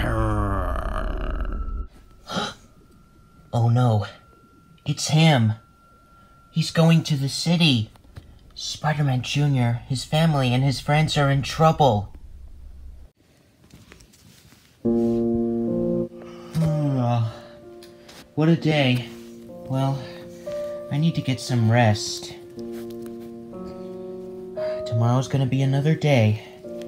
Oh no, it's him. He's going to the city. Spider-Man Jr., his family, and his friends are in trouble. What a day. Well, I need to get some rest. Tomorrow's gonna be another day.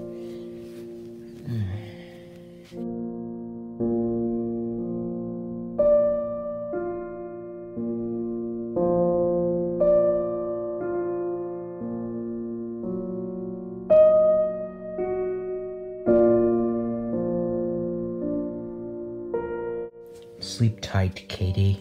Sleep tight, Katie.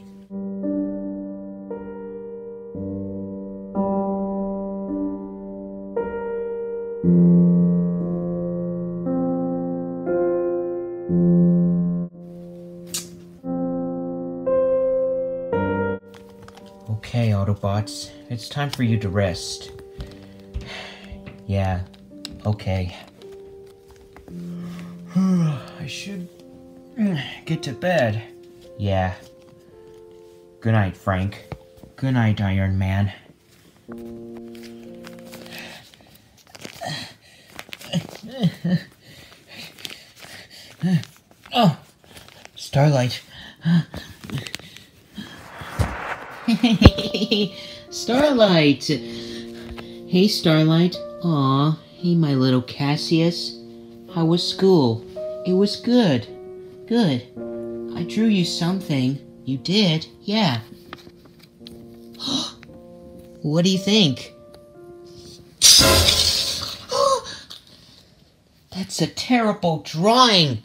Okay, Autobots, it's time for you to rest. Yeah, okay. I should get to bed. Yeah. Good night, Frank. Good night, Iron Man. Oh, Starlight. Starlight! Hey, Starlight. Aw, hey, my little Cassius. How was school? It was good. Good. I drew you something. You did? Yeah. What do you think? That's a terrible drawing.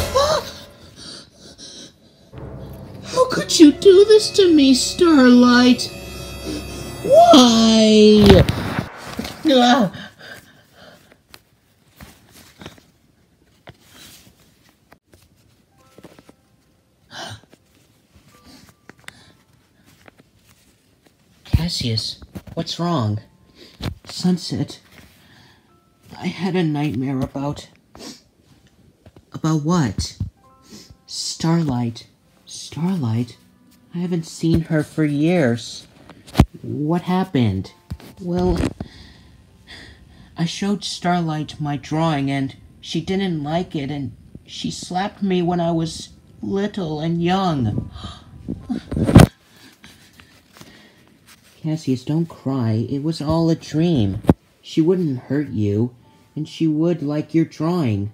How could you do this to me, Starlight? Why? Cassius, what's wrong? Sunset, I had a nightmare about... About what? Starlight. Starlight? I haven't seen her for years. What happened? Well, I showed Starlight my drawing and she didn't like it and she slapped me when I was little and young. Cassius, don't cry. It was all a dream. She wouldn't hurt you, and she would like your drawing.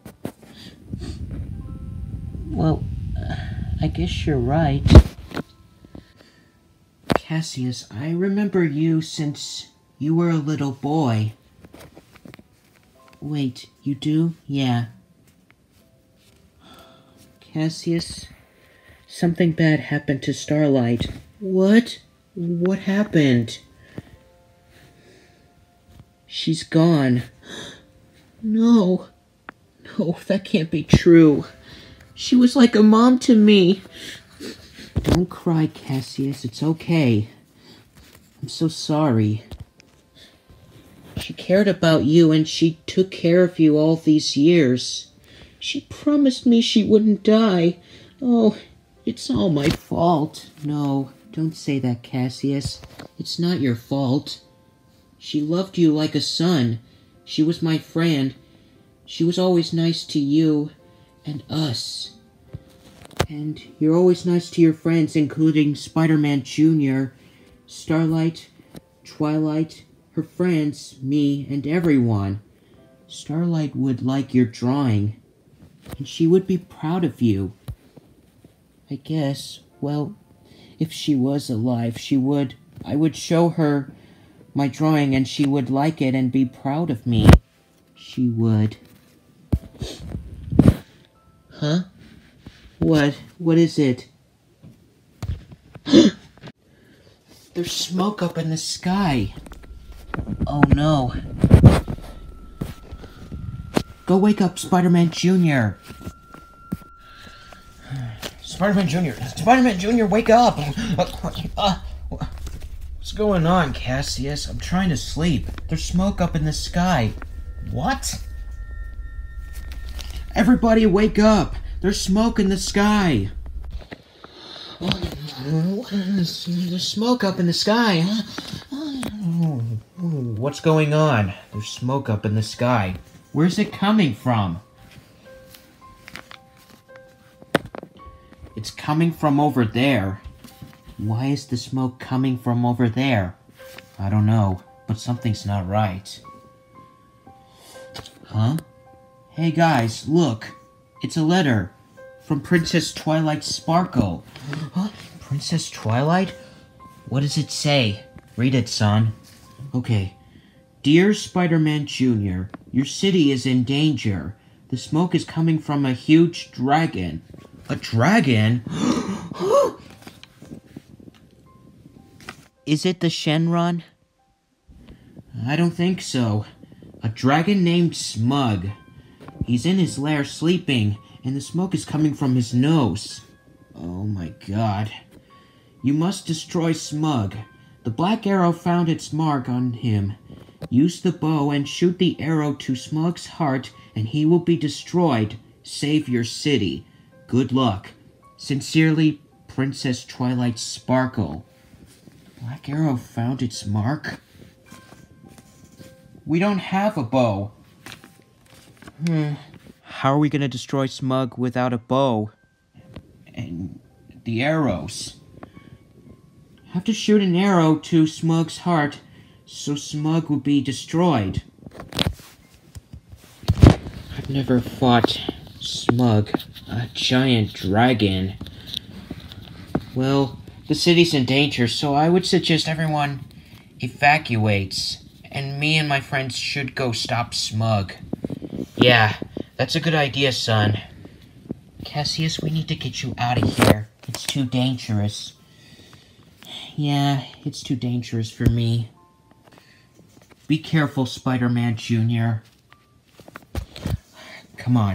Well, I guess you're right. Cassius, I remember you since you were a little boy. Wait, you do? Yeah. Cassius, something bad happened to Starlight. What? What happened? She's gone. No. No, that can't be true. She was like a mom to me. Don't cry, Cassius. It's okay. I'm so sorry. She cared about you and she took care of you all these years. She promised me she wouldn't die. Oh, it's all my fault. No. Don't say that, Cassius. It's not your fault. She loved you like a son. She was my friend. She was always nice to you and us. And you're always nice to your friends, including Spider-Man Jr., Starlight, Twilight, her friends, me, and everyone. Starlight would like your drawing, and she would be proud of you. I guess, well... If she was alive, I would show her my drawing and she would like it and be proud of me. She would. Huh? What? What is it? There's smoke up in the sky. Oh no. Go wake up Spider-Man Jr. Spider-Man Jr. Spider-Man Jr., wake up! What's going on, Cassius? I'm trying to sleep. There's smoke up in the sky. What? Everybody wake up! There's smoke in the sky. There's smoke up in the sky. What's going on? There's smoke up in the sky. Where's it coming from? It's coming from over there. Why is the smoke coming from over there? I don't know, but something's not right. Huh? Hey guys, look. It's a letter from Princess Twilight Sparkle. Huh? Princess Twilight? What does it say? Read it, son. Okay. Dear Spider-Man Jr., your city is in danger. The smoke is coming from a huge dragon. A dragon? Is it the Shenron? I don't think so. A dragon named Smug. He's in his lair sleeping, and the smoke is coming from his nose. Oh my god. You must destroy Smug. The black arrow found its mark on him. Use the bow and shoot the arrow to Smug's heart, and he will be destroyed. Save your city. Good luck. Sincerely, Princess Twilight Sparkle. Black arrow found its mark? We don't have a bow. How are we gonna destroy Smug without a bow? And the arrows. Have to shoot an arrow to Smug's heart, so Smug will be destroyed. I've never fought Smug, a giant dragon. Well, the city's in danger, so I would suggest everyone evacuates. And me and my friends should go stop Smug. Yeah, that's a good idea, son. Cassius, we need to get you out of here. It's too dangerous. Yeah, it's too dangerous for me. Be careful, Spider-Man Jr. Come on.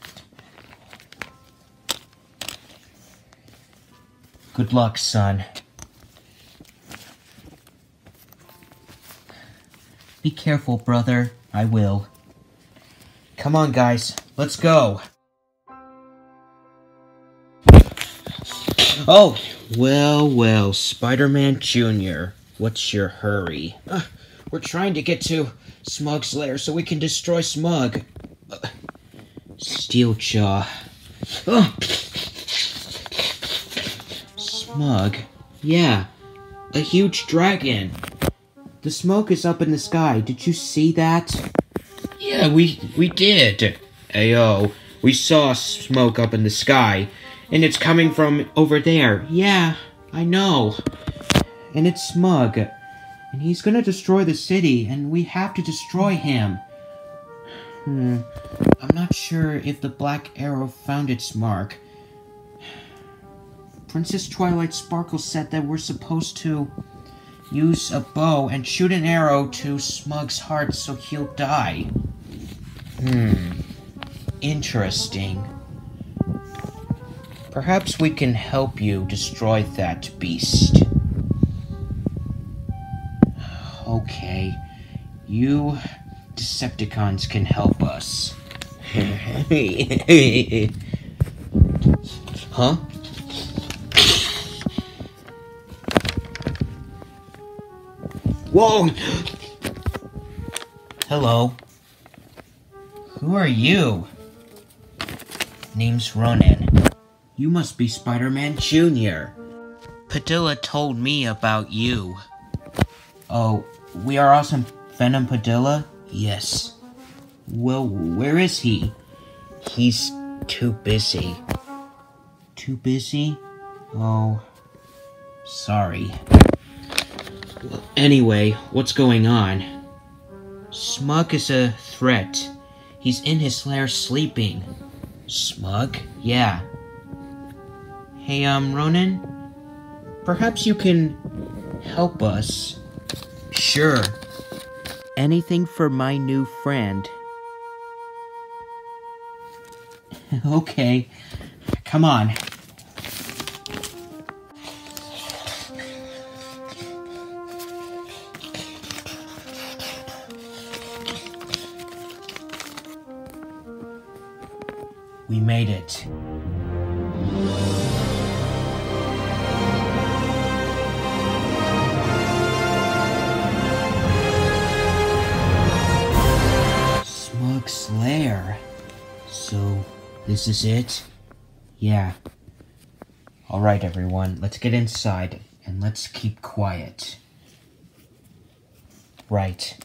Good luck, son. Be careful, brother. I will. Come on, guys. Let's go. Oh, well, Spider-Man Jr. What's your hurry? We're trying to get to Smug's lair so we can destroy Smug. Steeljaw. Smug? Yeah, a huge dragon. The smoke is up in the sky. Did you see that? Yeah, we did. Ayo, we saw smoke up in the sky, and it's coming from over there. Yeah, I know. And it's Smug. And he's gonna destroy the city, and we have to destroy him. I'm not sure if the black arrow found its mark. Princess Twilight Sparkle said that we're supposed to use a bow and shoot an arrow to Smug's heart so he'll die. Interesting. Perhaps we can help you destroy that beast. Okay, you Decepticons can help us. Huh? Whoa! Hello. Who are you? Name's Ronan. You must be Spider-Man Jr. Padilla told me about you. Oh, we are Awesome Venom Padilla? Yes. Well, where is he? He's too busy. Too busy? Oh, sorry. Well, anyway, what's going on? Smug is a threat. He's in his lair sleeping. Smug? Yeah. Hey, Ronan? Perhaps you can help us. Sure. Anything for my new friend. Okay. Come on. We made it. Smug's lair. So, this is it? Yeah. Alright, everyone, let's get inside, and let's keep quiet. Right.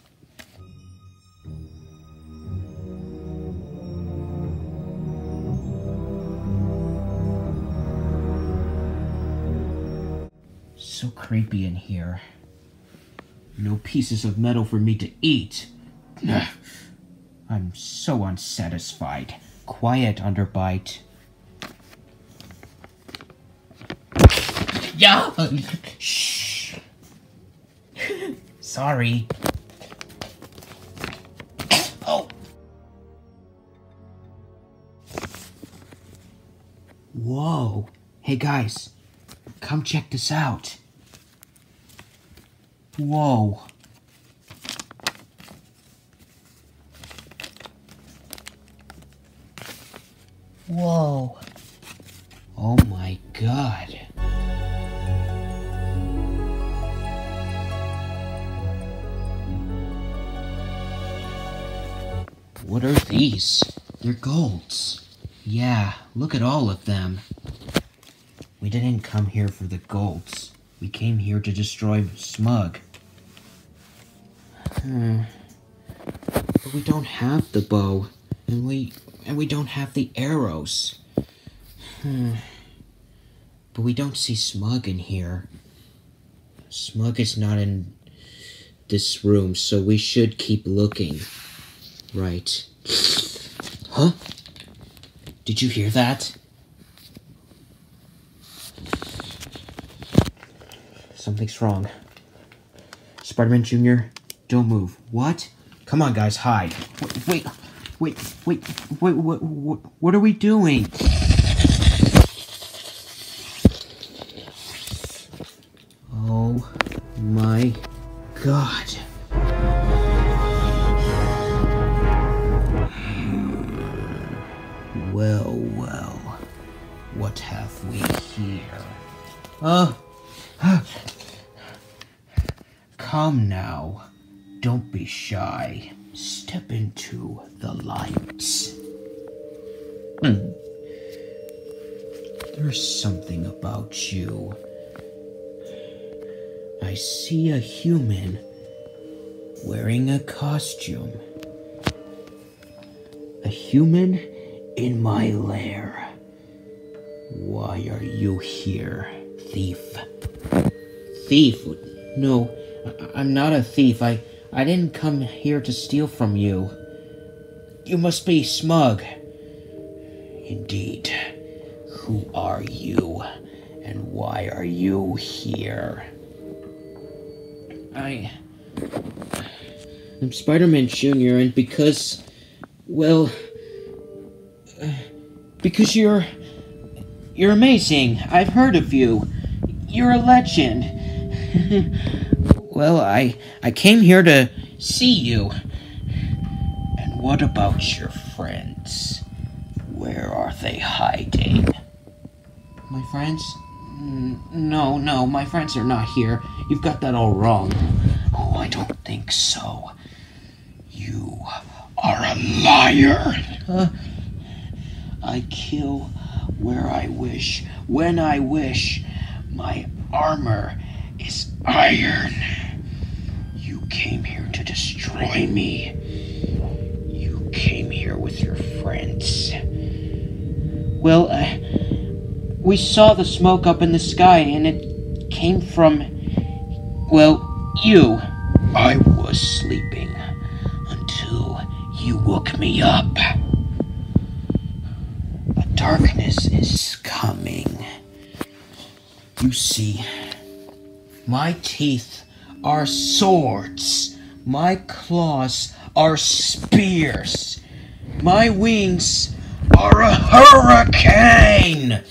So creepy in here. No pieces of metal for me to eat. I'm so unsatisfied. Quiet, Underbite. Yeah! Shh! Sorry. Oh! Whoa! Hey guys, come check this out. Whoa. Whoa. Oh my god. What are these? They're golds. Yeah, look at all of them. We didn't come here for the golds. We came here to destroy Smug. But we don't have the bow, and we don't have the arrows. But we don't see Smug in here. Smug is not in this room, so we should keep looking. Right. Huh? Did you hear that? Something's wrong. Spiderman Jr., don't move. What? Come on, guys, hide. Wait, what are we doing? Oh my god. Well, what have we here? Come now. Don't be shy. Step into the light. There's something about you. I see a human wearing a costume. A human in my lair. Why are you here, thief? Thief? No, I'm not a thief. I didn't come here to steal from you. You must be Smug. Indeed. Who are you? And why are you here? I'm Spiderman Jr., and because you're amazing. I've heard of you. You're a legend. Well, I came here to see you. And what about your friends? Where are they hiding? My friends? No, my friends are not here. You've got that all wrong. Oh, I don't think so. You are a liar. I kill where I wish, when I wish. My armor is iron. You came here to destroy me. You came here with your friends. Well, we saw the smoke up in the sky, and it came from, you. I was sleeping until you woke me up. The darkness is coming. You see, my teeth are swords. My claws are spears. My wings are a hurricane.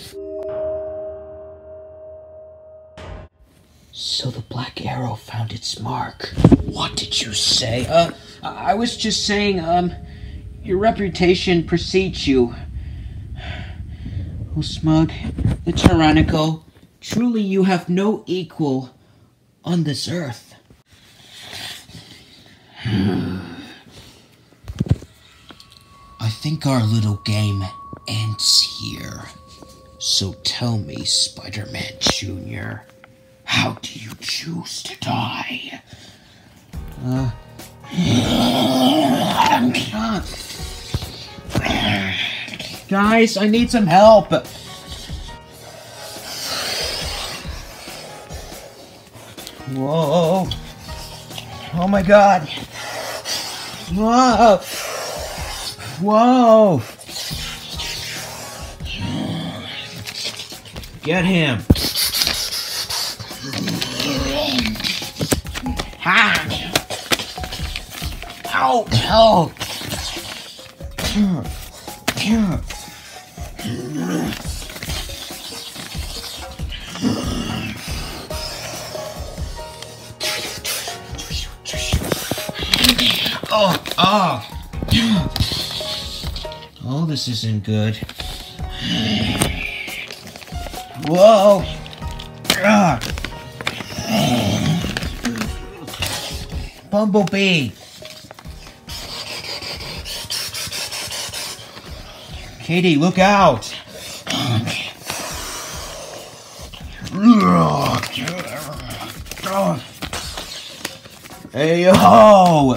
So the Black Arrow found its mark. What did you say? I was just saying, your reputation precedes you. Oh, Smug, the tyrannical, truly you have no equal on this earth. I think our little game ends here. So tell me, Spider-Man Jr., how do you choose to die? Guys, I need some help. Whoa. Oh my god. Whoa. Whoa. Get him. Ha. Ow. Ow. Oh, this isn't good. Whoa! Bumblebee! Katie, look out! Hey, ho!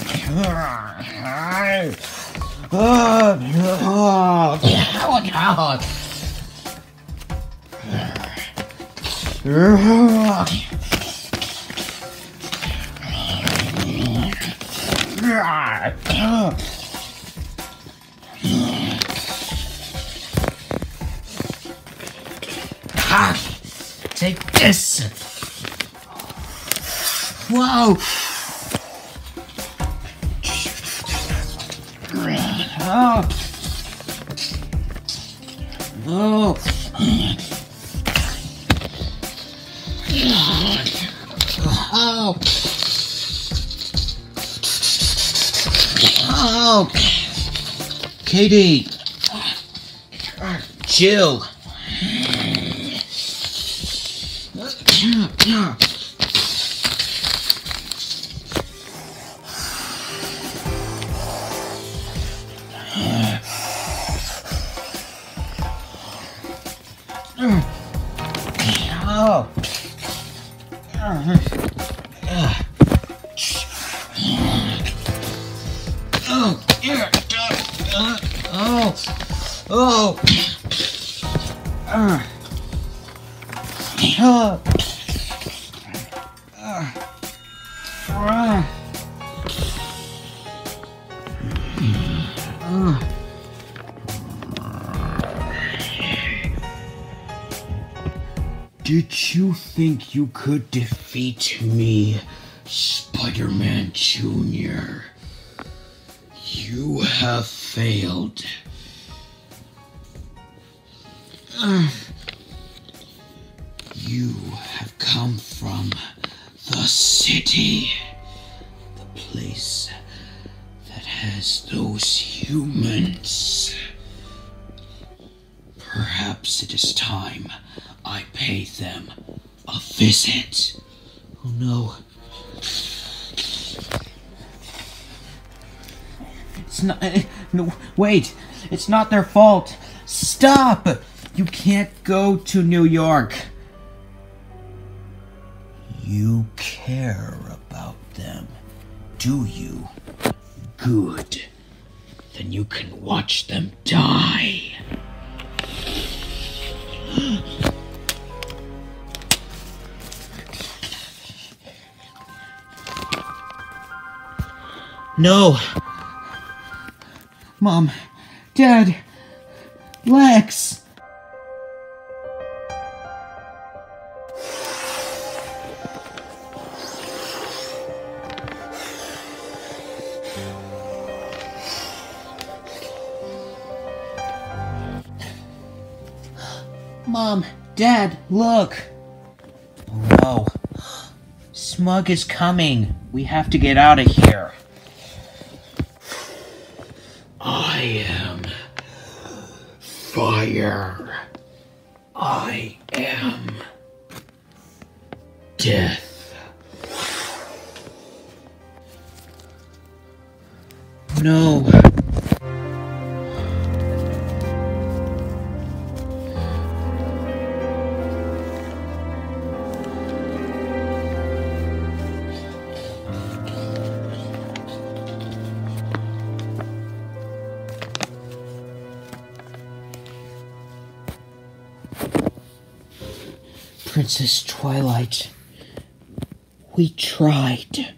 Take this! Whoa! Oh! Oh! Oh! Oh! Katie! Chill! Did you think you could defeat me, Spider-Man Jr.? You have failed. You have come from the city, the place that has those humans. Perhaps it is time I pay them a visit. Oh no. It's not... No, wait. It's not their fault. Stop! You can't go to New York. You care about them, do you? Good. Then you can watch them die. No. Mom. Dad. Lex. Mom. Dad, look. Oh no. Smug is coming. We have to get out of here. I am fire. I am death. No. Princess Twilight, we tried.